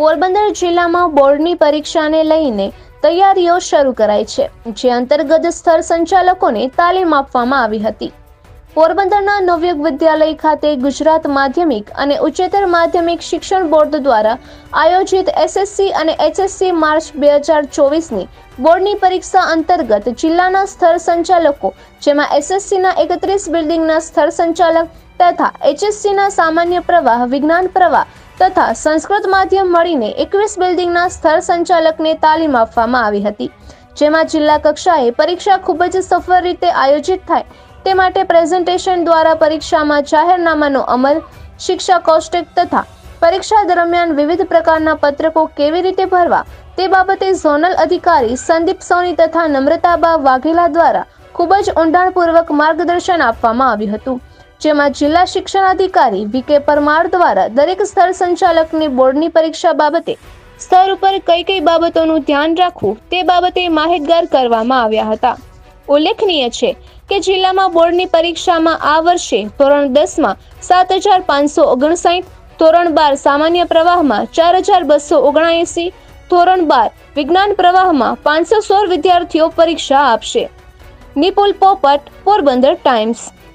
પોરબંદર જિલ્લામાં બોર્ડની પરીક્ષાને લઈને તૈયારીઓ શરૂ કરાઈ છે, જે અંતર્ગત સ્થળ સંચાલકોને તાલીમ આપવામાં આવી હતી। પોરબંદરના નવયુગ વિદ્યાલય ખાતે ગુજરાત માધ્યમિક અને ઉચ્ચતર માધ્યમિક શિક્ષણ બોર્ડ દ્વારા આયોજિત એસએસસી અને એચએસસી માર્ચ 2024ની બોર્ડની પરીક્ષા અંતર્ગત જિલ્લાના સ્થળ સંચાલકો, જેમાં એસએસસીના 31 બિલ્ડિંગના સ્થળ સંચાલક તથા એચએસસીના સામાન્ય પ્રવાહ, વિજ્ઞાન પ્રવાહ તથા સંસ્કૃત માધ્યમ મળીને 21 બિલ્ડિંગના સ્થળ સંચાલકને તાલીમ આપવામાં આવી હતી, જેમાં જિલ્લા કક્ષાએ પરીક્ષા ખૂબ જ સફળ રીતે આયોજિત થાય તે માટે પ્રેઝન્ટેશન દ્વારા પરીક્ષામાં જાહેરનામાનો અમલ, શિક્ષા કોષ્ટક તથા પરીક્ષા દરમિયાન વિવિધ પ્રકારના પત્રકો કેવી રીતે ભરવા તે બાબતે ઝોનલ અધિકારી સંદીપ સોની તથા નમ્રતાબા વાઘેલા દ્વારા ખૂબ જ ઊંડાણપૂર્વક માર્ગદર્શન આપવામાં આવ્યું હતું, જેમાં જિલ્લા શિક્ષણ અધિકારી વી.કે. પરમાર દ્વારા દરેક સ્થળ સંચાલકને બોર્ડની પરીક્ષા બાબતે સ્તર ઉપર કઈ બાબતોનું ધ્યાન રાખવું તે બાબતે માહિતગાર કરવામાં આવ્યા હતા। ઉલ્લેખનીય છે કે જિલ્લામાં બોર્ડની પરીક્ષામાં આ વર્ષે ધોરણ 10માં 7,559, ધોરણ 12 સામાન્ય પ્રવાહમાં 4,279, ધોરણ 12 વિજ્ઞાન પ્રવાહમાં 516 વિદ્યાર્થીઓ પરીક્ષા આપશે। નિપુલ પોપટ, પોરબંદર ટાઈમ્સ।